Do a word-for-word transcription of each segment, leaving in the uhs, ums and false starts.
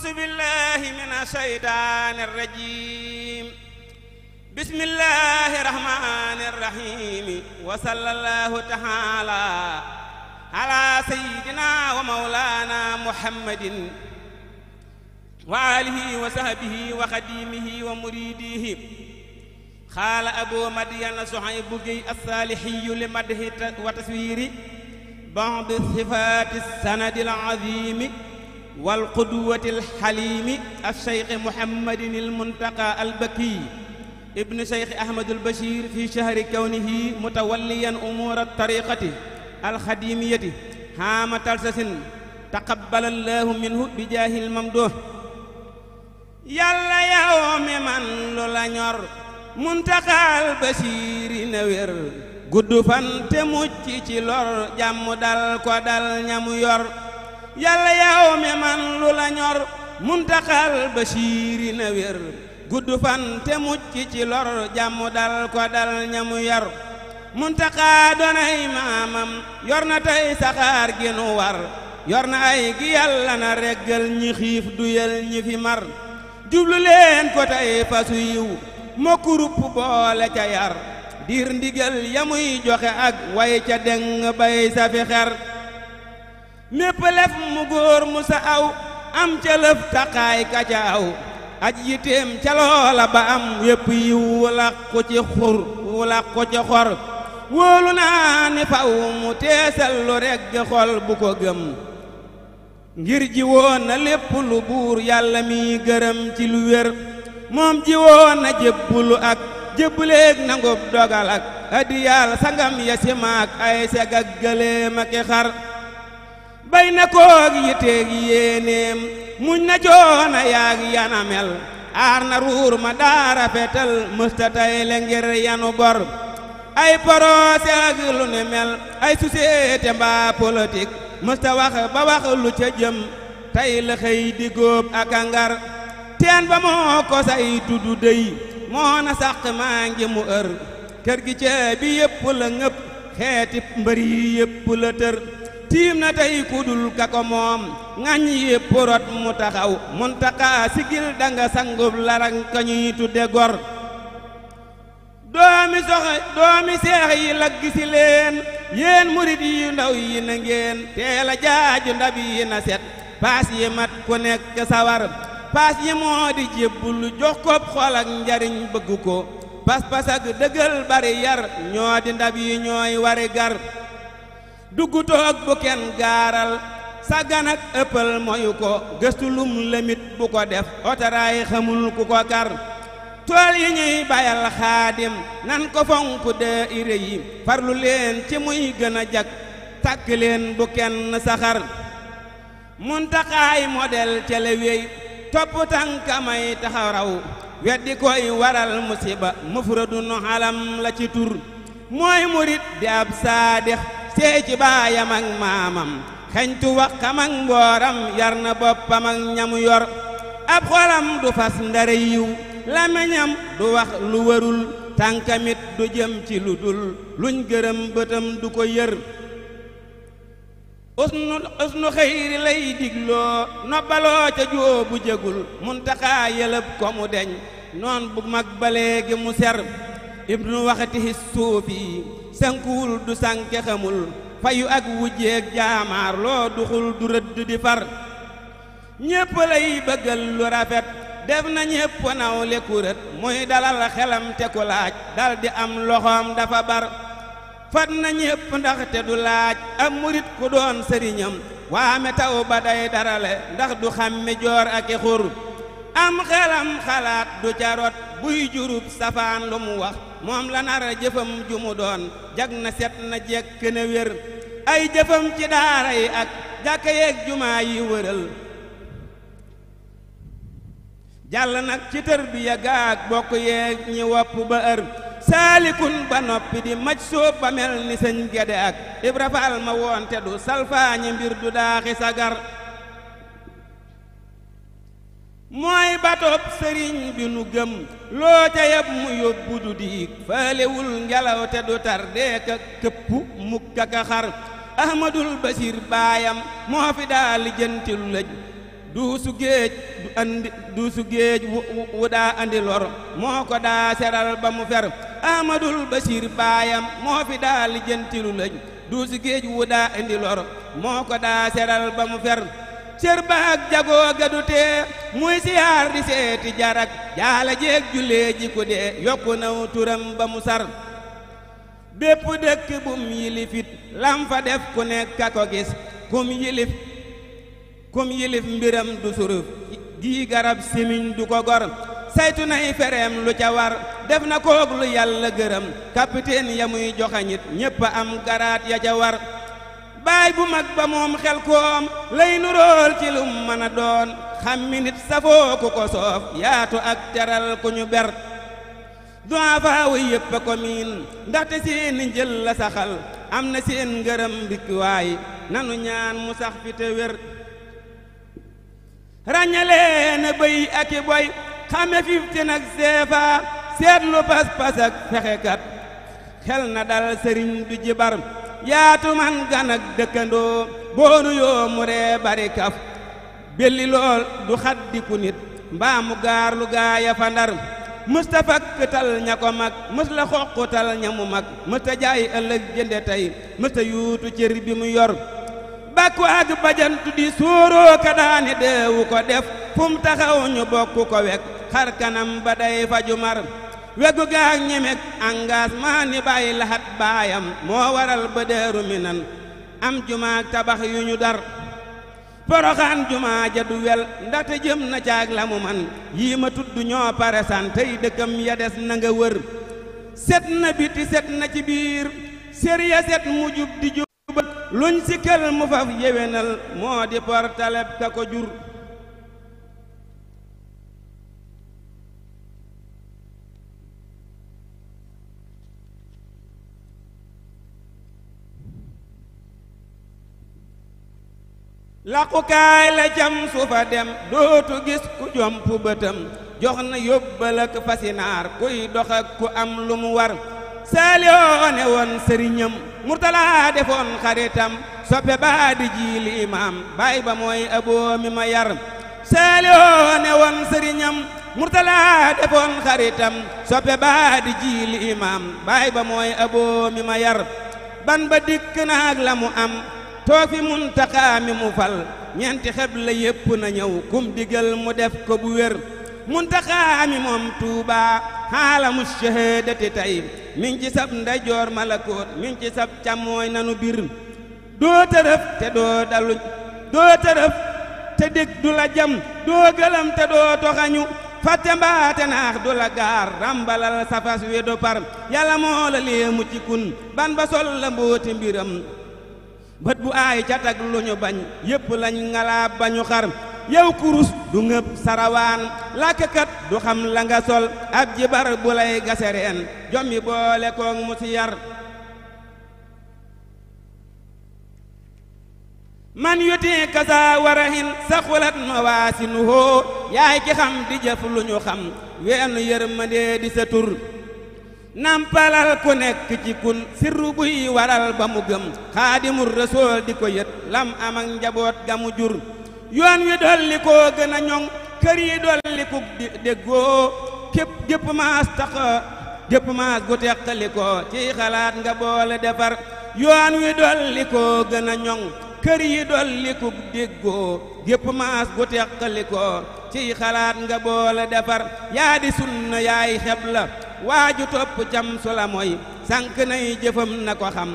أعوذ بالله من الشيطان الرجيم بسم الله الرحمن الرحيم وصلى الله تعالى على سيدنا ومولانا محمد وآله وصحبه وخديمه ومريديه. قال أبو مدين صهيب الصالحي لمدح وتصوير بعض صفات السند العظيم والقدوة الحليم الشيخ محمد المنتقى البكي ابن شيخ أحمد البشير في شهر كونه متوليا أمور الطريقة الخديمية هام تلسس تقبل الله منه بجاه الممدوح. يلا يوم من لولا ñor Muntaxal Basiiri na wér gudd fan te mucc ci lor jàmm dal ko dal ñamu yor. yàlla yow mi man lu la ñor Muntaxal Basiiri na wér gudd fan te mucc ci lor jàmm dal ko dal ñamu yor. Muntaxa doonay maamam yor na tey saxaar gi nu war yor na ay gi yàlla na reggal ñi xiif duyal ñi fi mar. jublu leen ko tey fasu yiw mokk rupp boole ca yar diir ndigal yamuy joxe ak way ca deng bay sa fi xer. mépp lef mu góor mu sa aw am ca lëf taqaay ka ca aw aj yiteem ca loola ba am yépp yiw wula ko ci xur wula ko ci xor. wóolu naa ni faw mu teesal lu regg xol bu ko gëm ngir ji woon na lépp lu buur yàlla mi gërëm ci lu wér. moom ji woon na jébbulu ak jébbuleeg nangub dogal ak addiyaal sangam ya simaak ay seg ak gëléem ak xar. bay na koog yiteeg yéenéem muñ na coona yaag yanamel aar na ruur ma daara fetal mësta tay le ngir yanu bor. ay porose ak lu ne mel ay société mbaa politique mësta wax ba wax lu ca jëm tay la xëy di góob ak a ngar. teen ba moo ko say tuddu dey moo na sàq maa ngi mu ër kër gi cee bi yépp la ngëpp xeeti mbër yi yépp la tër. tiim na tey kudul ka ko moom ŋañ yépp rot mu taxaw Muntaxa sigil danga sangub larang ka ñuy tudde gor. doomi sox doomi seex yi lagg si leen yéen murit yu ndaw yi na ngeen teel a jaaju ndab yi na set paas yi mat ku nekk sawar. paas yi moo di jébbulu jox ko xol ak njariñ bëgg ko pas-pas ak dëggal bari yar ñoo di ndab yi ñooy wari gar. dugg toog bu kenn gaaral sàggan ak ëppal moyu ko gëstu lum lemit bu ko def otaraay xamul ku ko kar. tool yi ñuy bayal xaadim nan ko fonk de ire yi farlu leen ci muy gën a jag tàkk leen bu kenn saxar. Muntaxaay model cele wey topp tànkamay taxaw raw weddi koy waral musiba mufradun alam la ci tur. mooy murit di ab saadix see ci baayam ak maamam xeñtu waxam ak mbooram yar na boppam ak ñamu yor. ab xolam du fas ndare yiw làmmiñam du wax lu warul tànkamit du jëm ci lu dul luñ gërëm bëtam du ko yër. usnu usnu xëyri lay digloo nobbaloo ca jóobu jégul Muntaxa yëlëb ko mu deñ noon bu mag ba léegi mu ser. ibnu waxatihi suufi sankuwul du sànke xamul fayu ak wujjeeg jaamaar loo duxul du rëdd di far. ñépp lay bëggal lu rafet def na ñépp naw le kuret muy dalal xelam te ku laaj dal di am loxoom dafa bar. fat na ñépp ndax te du laaj ab murit ku doon sëriñam waame taw ba day darale ndax du xàmmi joor ak i xur. am xelam xalaat du carot buy jurub safaan lu mu wax moom la nar jëfam ju mu doon jag na set na jekk na wér. ay jëfam ci daara yi ak jàkka yeeg jumaa yi wëral jàll nag ci tërbiya gaag bokk yeeg ñi wopp ba ër. saalikun ba noppi di maj soob ba mel ni sëñ Gede ak Ibra Faal ma woonte du salfaañi mbir du daaxi sagar. mooy batoob sëriñ bi nu gëm loo ca yab mu yóbbu du diig faalewul ngelaw te du tar deeka këpp mukk aka xar. Ahmadul Basiir baayam moo fi daa lijjanti lu lëj duusu géej du andi duusu géej wu daa andi lor moo ko daa seral ba mu fer Amadul Basiir baayam moo fi daa lijjantilu lañ duusu géej wu daa andi lor moo ko daa seral ba mu fer cër baak jagoo gadu tee muy siyaar di seeti jarak jaala jeeg jullee ji ko dee yokku naw turam ba mu sar bépp dëkk bum yilifit lam fa def ku nekk a ko gis kum yilif kum yilif mbiram du suruf gii garab simiñ du ko gor saytu nay fereem lu ca war def na koog lu yàlla gërëm capitaine ya muy joxañit ñépp a am garaat ya ca war baay bu mag ba moom xel koom lay nurool ci lum mën a doon xammi nit safoo ku ko soof yaatu ak teral ku ñu ber doa faawu yépp a ko miin ndaxte seeni njël la saxal am na seen ngërëm rikkiwaay nanu ñaan mu sax fi te wér ràññalee na bëy ak i boy xame fifti nag seefa seetlu pas-pas ak fexekat xel na dal sëriñ du jibar yaatu man gan ak dëkkandoo boonu yoo mu ree bari kaf belli lool du xaddiku nit mbaa mu gaar lu gaaya fa ndar mësta fakkatal ña ko mag mës la xoqutal ña mu mag mësta jaay ëllëg jënde tey mësta yuutu cër bi mu yor bàkku ak bajantu di sóoroo ka daane deewu ko def fum taxaw ñu bokku ko wek xar kanam ba day faju mar weggu gaak ñemek engagement ni bàyyi laxat baayam moo waral ba deeru minan am jumaak tabax yu ñu dar poroxaan jumaa ja du wel ndaxte jëm na caag la mu man yii ma tudd ñoo pare san tey dëkkam ya des na nga wër set na biti set na ci biir sér ya set mu jub di jub luñ si kël mu faf yewenal moo di portaleb ka ko jur laqukaay la jam su fa dem dootu gis ku jomp bëtam jox na yóbbal ak fasinaar kuy dox ak ku am lu mu war Saliou ne woon sëriñam Murtala defoon xaritam soppe baa di jiili imaam baay ba mooy aboo mi ma yar Saliou ne woon sëriñam Murtala defoon xaritam soppe baa di jiili imaam baay ba mooy aboo mi ma yar ban ba dikk naag la mu am toog fi Muntaxa mi mu fal ñeenti xeb la yépp na ñëw kum digal mu def ko bu wér Muntaxa mi moom Tuuba xaalamu shahaadati tey min ci sab ndeyjoor malakoot min ci sab càmmooy nanu bir doo tërëf te doo dalu doo tërëf te dég du la jam doo gëlam te doo toxañu fàtte mbaate naax du la gaar rambalal safas wi do par yàlla moo la léemu ci kun ban ba sol la mbooti mbiram bët bu aay catag lu ñu bañ yépp lañ ngalaab bañu xar yow kurus du ngëb sarawaan làkkat du xam la nga sol ab jibar bu lay gasereen jommi boole koog mu si yar man yuti kasa warahin sa xulat mawaasinuhoo yaay ki xam di jëf lu ñu xam weenu yërmande di sa tur nampalal ku nekk ci kun sirru buy waral ba mu gëm xaadimul rasool di ko yët lam am ak njaboot ga mu jur yoon wi dolli koo gën a ñoŋ kër yi dolli ku déggoo képp gépp maas tax gépp maas gu teqali ko ci xalaat nga boole defar yoon wi dolli koo gën a ñoŋ kër yi dolli ku déggoo gépp maas gu teqali ko ci xalaat nga boole defar yaa di sunna yaay xeb la waaju topp cam su la mooy sànk nay jëfam na ko xam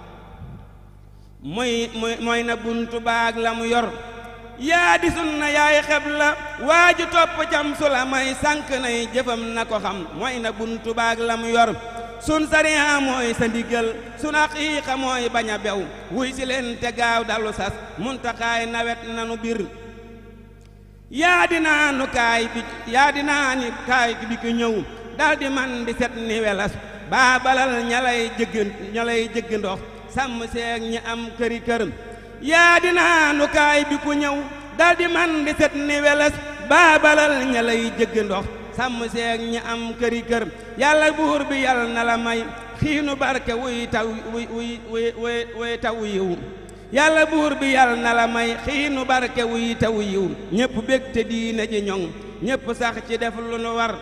mooy mooy na buntu baag la mu yor yaa di sunna yaay xeb la waaju topp cam su la mooy sànk nay jëfam na ko xam mooy na buntu baag la mu yor sun sariya mooy sa ndigal sun aqiiqa mooy bañ a bew wuy si leen te gaaw dalu sas Muntaxaay nawet nanu bir yaa di naanu kaay bi yaa di naani kaay bi ko ñëw daldi man di set ni welas baa balal ña lay jëgg ña lay jëgg ndox sàmm seeg ñi am këri kër yaa di naanu kaay bi ku ñëw daldi man di set ni welas baa balal ña lay jëgg ndox sàmm seeg ñi am këri kër yàlla buur bi yàlla na la may xiinu barke wuy taw wuy wuy wuy wuy taw yiw yàlla buur bi yàlla na la may xiinu barke wuy taw yiw ñépp bég te diine ji ñoŋ ñépp sax ci def lu nu war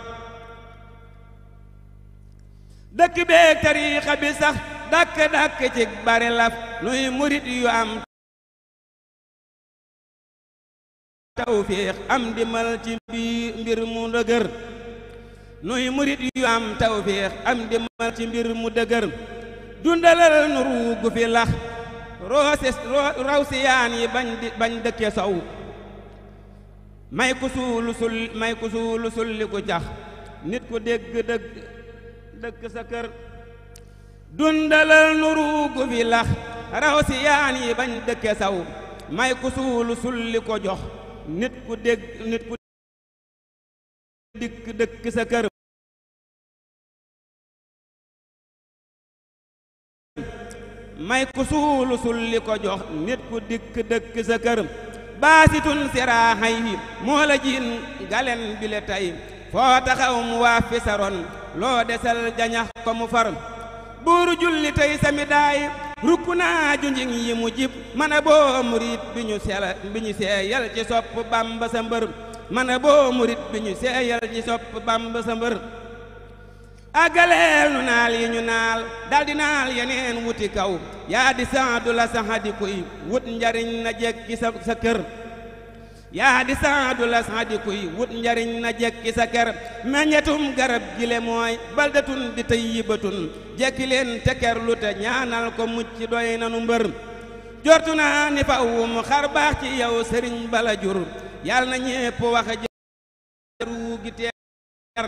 dëkk beeg tariixa bi sax dàkk dàkk ci bari laf nuy murit yu am tawfiix am dimal ci biir mbir mu dëgër nuy murit yu am tawfiix am dimal ci mbir mu dëgër dundalal nu ruugu fi lax roose raw si yaan yi bañ di bañ dëkke sow may ku suulu sul may ku suulu sulli ku jax nit ku dégg dëgg dëkk sa kër dundalal nu ruugu fi lax raw si yaan yi bañ dëkke saw may ku suulu sulli ko jox nit ku dégg nit ku dikk dëkk sa kër may ku suulu sulli ko jox nit ku dikk dëkk sa kër baasitun siraaxay yi moo la jiin galen bile tey foo taxaw mu waa fi saron loo desal jañax ko mu far buuru julli tey sami daay rukku naa junjing yi mu jib mana boo murit bi ñu sela bi ñu seeyal ci sopp Bamba sa mbër mana boo murit bi ñu seeyal ci sopp Bamba sa mbër àggaleel nu naal yi ñu naal daldi naal yeneen wuti kaw yaa di saadu la saxadi kuy wut njariñ na jekki sa sa kër yaa di saadu la saxadi kuy wut njariñ na jekki sa kër meññetum garab gile mooy baldatun di tayyibatun jekki leen teker lu te ñaanal ko mucc doy nanu mbër jortu naa ni fa wum xar baax ci yow sëriñ bala jur yàlla na ñépp wax jaru gi teer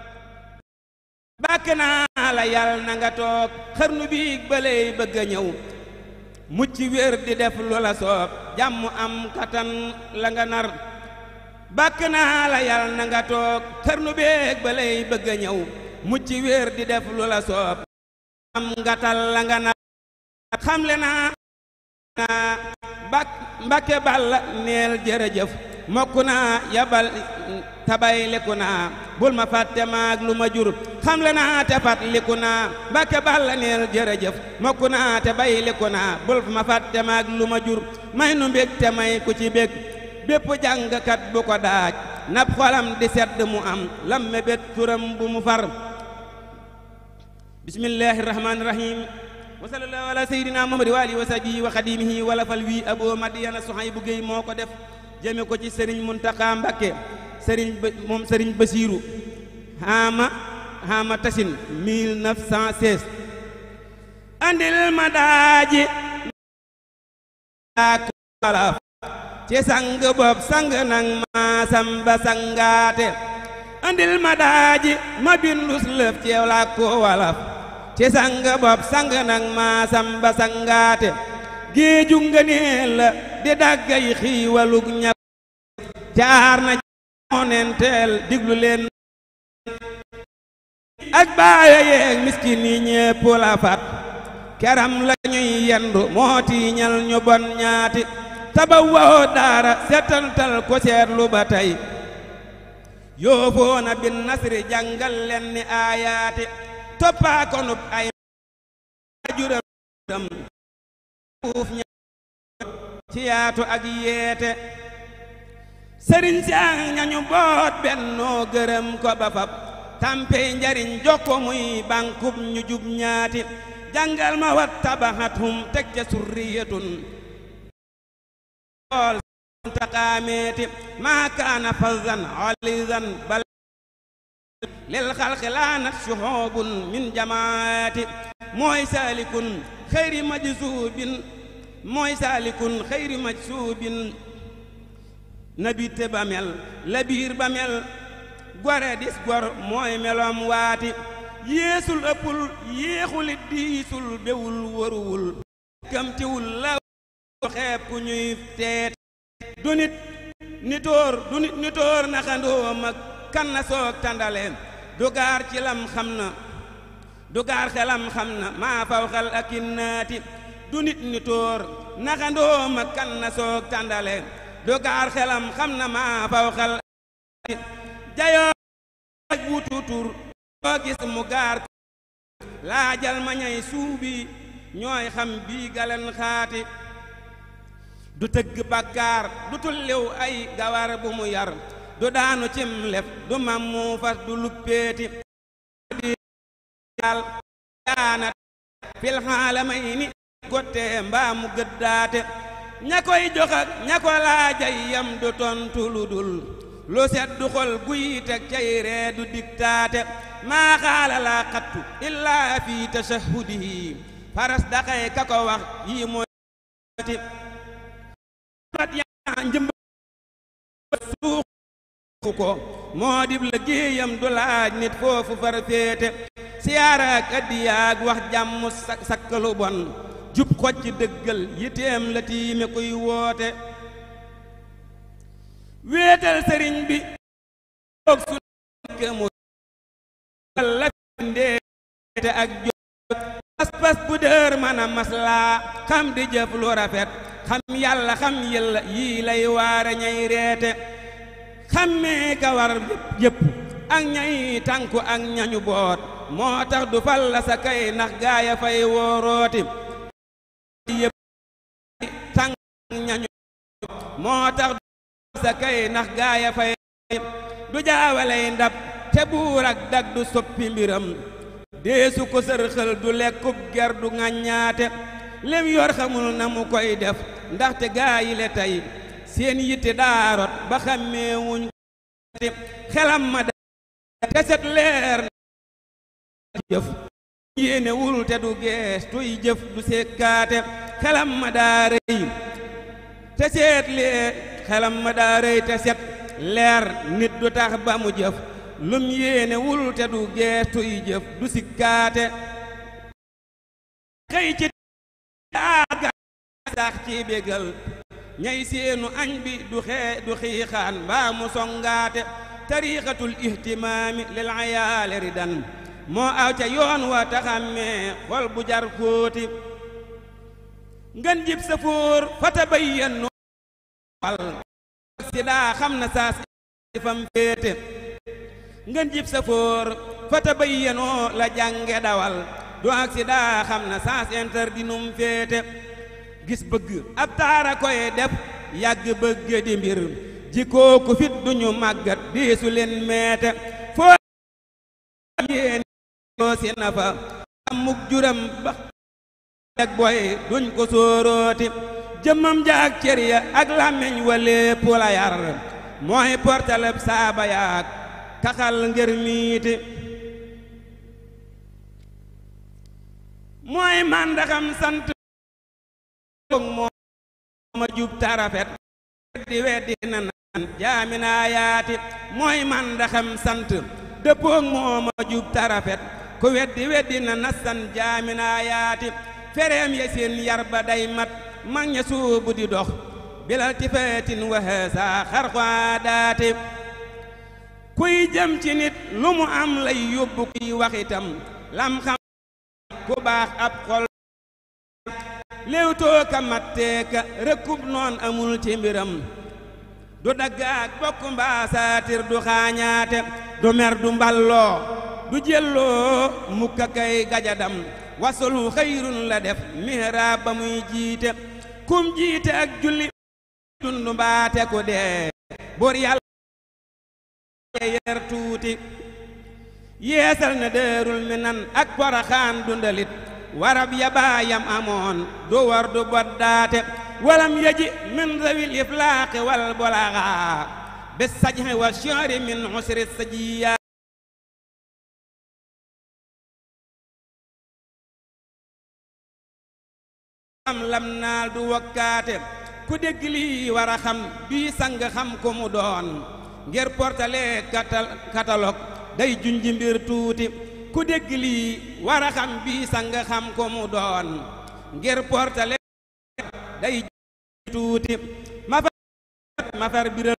bàkk naa la yàlla na nga toog xarnu biig baley bëgg a ñëw mucc wér di def lu la soob jàmm am katan la nga nar bàkk naa la yàlla na nga toog xarnu biig baley bëgg a ñëw mucc wér di def lu la soob am ngatal la nga nar xamle naa bak Mbàkke Balla neel jërëjëf mokk naa yabal tabay liku naa bul ma fàtte maag lu ma jur xamle naa te fat liku naa Mbàkke Balla neel jërëjëf mokk naa te bay liku naa bul ma fàtte maag lu ma jur may nu mbég te may ku ci bég bépp jàngkat bu ko daaj nab xolam di sedd mu am lam mébét turam bu mu far bismillahi rahmaani rahim wa sallallahu ala sayyidina muhammad wa alihi wa sahbihi wa xadimihi wala fal wi abo madiyana soxay bu géy moo ko def jëme ko ci sëriñ Muntaxa Mbakke sëriñ moom sëriñ Basiiru xaama xaama tasin mille neuf cent seize andil ma daaji ak walaf ci sang bopp sang nang ma samba sangaate andil ma daaji ma bindus lëf ceew la ko walaf ci sang bopp sang nang ma samba sangaate géeju ngëneel la di daggay xiiwalug ña jaar na moonenteel diglu leen ak baaya yeeg miskin yi ñépp la fat keram la ñuy yendu moo tiiñal ñu bon ñaati tabawwa'u daara setantal ko seetlu ba tey yoofoona bin nasri jàngal leen ni aayaati toppaa konub ay juram uuf ña ci yaatu ak yeete sëriñ sang ñañu boot bennoo gërëm ko ba fab tampey njariñ jokko muy bankub ñu jub ñaati jàngal ma wat tabaxathum teg ca surriyatun ool taqaameeti maa kaana fazan alizan bal lil xalqi laanat shuhubun min jamaati mooy saalikun xayri majsuubin mooy saalikun xayri majsuubin nabite ba mel labiir ba mel gore dis gor mooy melom waati yeesul ëppul yéexulit diisul bewul waruwul kamtiwul la xeeb ku ñuy teet du nit nitóor du nit nitóor naxandoom ak kan na soog tàndale du gaar ci lam xam na du gaar xelam xam na maa faw xel ak innaati du nit nitóor naxandoom ak kan na soog tàndale du gaar xelam xam na maa faw xel jayoo ak wutu tur boo gis mu gaar laajal ma ñay suubi ñooy xam bii galen xaati du tëgg bakkaar du tulliw ay gawar bu mu yar du daanu cim lef du mammu fas du luppeeti di yal yaana fil xaalamayni gotte mbaa mu gëddaate ña koy jox ak ña ko laajay yam du tontu lu dul lu set du xol guy teg cay ree du diktaate maa xaala laa xattu illaa fi tashahudihi faras daxay ka ko wax yi mooy mat yaa njëmb suuxu ko moo dib la géeyam du laaj nit foofu far féete siyaara ak addiyaag wax jàmm sakkalu bon jub xocc dëggal yiteem la tiime kuy woote wéetal sëriñ bi toog su nekk mu la ndeete ak jóg pas-pas bu dër mën a maslaa xam di jëf lu rafet xam yàlla xam yàlla yii lay waare ñay reete xammee ka war yëpp ak ñay tànku ak ñañu boot moo tax du fal la sa kay nax gaaya fay woorooti yëpp tànk ñañu moo tax du sa kay nax gaaya fay du jaawalay ndab te buur ak dag du soppi mbiram deesu ko sërxël du lekkub ger du ŋàññaate lem yor xamul na mu koy def ndaxte gaayi le tey seen yitte daarot ba xàmmeewuñ xelam ma da te set leer na jëf yéene wul te du gees tuy jëf du sekkaate xelam ma daa rëy te seet leer xelam ma daa rëy te set leer nit du tax ba mu jëf lum yéene wul te du gees tuy jëf du sikkaate xëy ci aaga sax ci bégal ñay seenu añ bi du xee du xiixaan mbaa mu songaate tariqatul ihtimaami lil ayaali ridan moo aw ca yoon wa taxammee xol bu jar fóoti ngën jib sa fóor fa tabayyan wal si daa xam na saa si fam féete ngën jib sa fóor fa tabayyanoo la jànge dawal du ak si daa xam na sens interdit num féete gis bëgg ab taara koy def yàgg bëgg di mbir jikkoo ku fit duñu màggat diisu leen meete foo yéen yoo si nafa amuk juram ba ak boy duñ ko sóorooti jëmmam jaag cër ya ak làmmiñ wa lépp la yar mooy portaleb saaba yaag kaxal ngër miiti mooy màndaxam sant mooma jub tarafet di weddi na naan jaaminaa yaati mooy màndaxam sant dëppoog mooma jub tarafet ku weddi weddi na nasan jaaminaa yaati fereem ya seen yar ba day mat mag ña suubu di dox bilal tifaatin wa haasa xarxaadaati kuy jëm ci nit lu mu am lay yóbbu kuy waxitam lam xam ku baax ab xol léewtoo ka matteeka rëkkub noon amul ci mbiram du daggaak bokk mbaa saatir du xaañaate du mer du mballoo du jëlloo mukka kay gajadam wasulu xayrun la def mihraab ba muy jiite kum jiite ak julli dundu mbaate ku dee bur yàlla yer tuuti yeesal na Daarul Minan ak Poroxaan dundalit warab ya baayam amoon du war du boddaate walam yaji min zawil iflaaqi wal bolaga bis sajhi wa shori min usri sajiya am lam naal du wakkaate ku dégg lii war a xam bii sang xam ko mu doon ngir portale catalogue day junji mbir tuuti ku dégg lii war a xam bii sang xam ko mu doon ngir portale day junji tuuti mafar mafar biral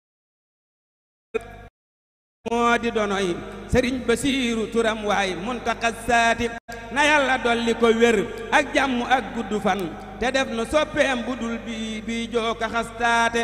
moo di donoy sëriñ Basiiru turam waay muntaqas saati na yàlla dolli ko wér ak jàmm ak gudd fan te def nu soppeem bu dul bi bi jooka xastaate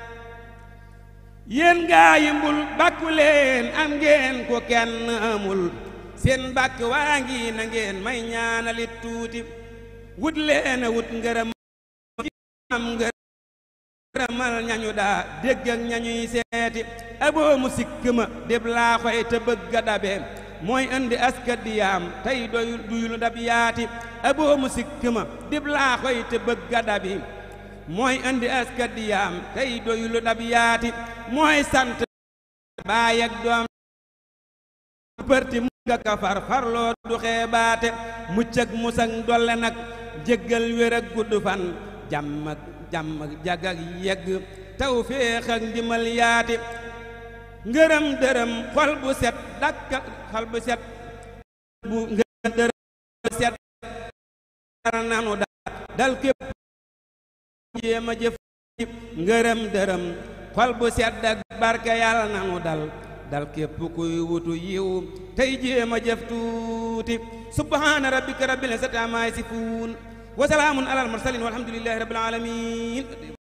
yéen gaa yi mbul bàkku leen am ngeen ko kenn amul seen bàkk waa ngi na ngeen may ñaanalit tuuti wut leen a wut ngërëm am ngërëm ramal ñañu daa dégg ak ñañuy seeti aboo mu sikk ma déb laa xoy te bëgg a dabe mooy indi askat di yaam tey doy duyul dab yaati aboo mu sikk ma déb laa xoy te bëgg a dabi mooy indi askat di yaam tey doyul dab yaati mooy sant baay ak doom përti mu nga ka far farloo du xeebaate mucc ak musak dolle nag jéggal wér ak gudd fan jàmm ak jàmm ak jag ak yegg taw féex ak ndimal yaati ngërëm dërëm xol bu set dakka xol bu set bu ngërëm dërëm set nanu dal képp jéema jëf ngërëm dërëm xol bu set ak barke yàlla nanu dal dal képp kuy wutu yiw tey jéema jëf tuuti subhaana rabbika rabbil izzati ammaa yasifuun wa salaamun alal mursaliin walhamdulillahi rabbil aalamiin